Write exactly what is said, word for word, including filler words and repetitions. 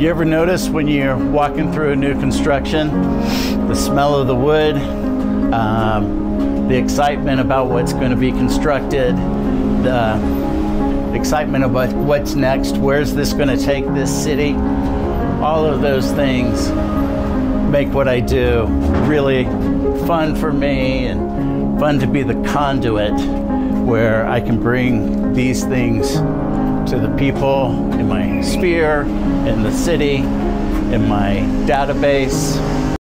You ever notice when you're walking through a new construction, the smell of the wood, um, the excitement about what's going to be constructed, the excitement about what's next, where's this going to take this city? All of those things make what I do really fun for me and fun to be the conduit where I can bring these things to the people in my sphere, in the city, in my database.